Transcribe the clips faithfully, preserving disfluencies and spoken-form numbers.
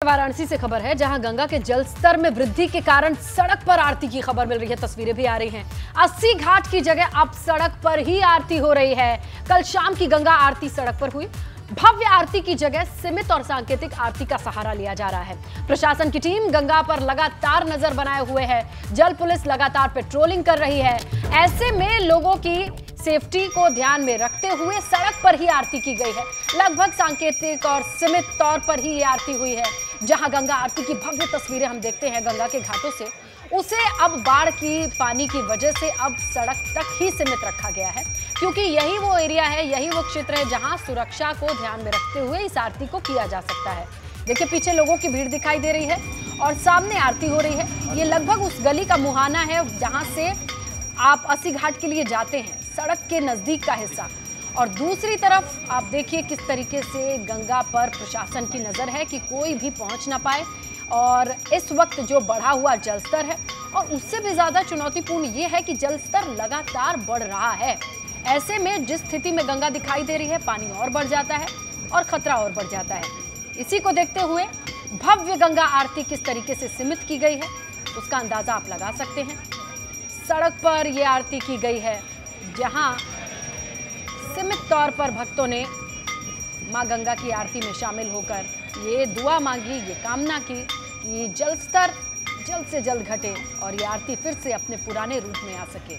वाराणसी से खबर है, जहां गंगा के जल स्तर में वृद्धि के कारण सड़क पर आरती की खबर मिल रही है। तस्वीरें भी आ रही हैं। अस्सी घाट की जगह अब सड़क पर ही आरती हो रही है। कल शाम की गंगा आरती सड़क पर हुई। भव्य आरती की जगह सीमित और सांकेतिक आरती का सहारा लिया जा रहा है। प्रशासन की टीम गंगा पर लगातार नजर बनाए हुए है। जल पुलिस लगातार पेट्रोलिंग कर रही है। ऐसे में लोगों की सेफ्टी को ध्यान में रखते हुए सड़क पर ही आरती की गई है। लगभग सांकेतिक और सीमित तौर पर ही ये आरती हुई है। जहां गंगा आरती की भव्य तस्वीरें हम देखते हैं गंगा के घाटों से, उसे अब बाढ़ की पानी की वजह से अब सड़क तक ही सीमित रखा गया है, क्योंकि यही वो एरिया है, यही वो क्षेत्र है जहां सुरक्षा को ध्यान में रखते हुए इस आरती को किया जा सकता है। देखिए, पीछे लोगों की भीड़ दिखाई दे रही है और सामने आरती हो रही है। ये लगभग उस गली का मुहाना है जहां से आप अस्सी घाट के लिए जाते हैं, सड़क के नजदीक का हिस्सा। और दूसरी तरफ आप देखिए किस तरीके से गंगा पर प्रशासन की नजर है कि कोई भी पहुंच ना पाए। और इस वक्त जो बढ़ा हुआ जलस्तर है, और उससे भी ज्यादा चुनौतीपूर्ण ये है कि जलस्तर लगातार बढ़ रहा है। ऐसे में जिस स्थिति में गंगा दिखाई दे रही है, पानी और बढ़ जाता है और खतरा और बढ़ जाता है। इसी को देखते हुए भव्य गंगा आरती किस तरीके से सीमित की गई है, उसका अंदाजा आप लगा सकते हैं। सड़क पर यह आरती की गई है, जहां सीमित तौर पर भक्तों ने मां गंगा की आरती में शामिल होकर ये दुआ मांगी, ये कामना की कि जल स्तर जल्द से जल्द घटे और ये आरती फिर से अपने पुराने रूप में आ सके।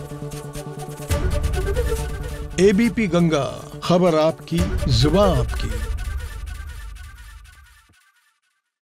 एबीपी गंगा, खबर आपकी, जुबान आपकी।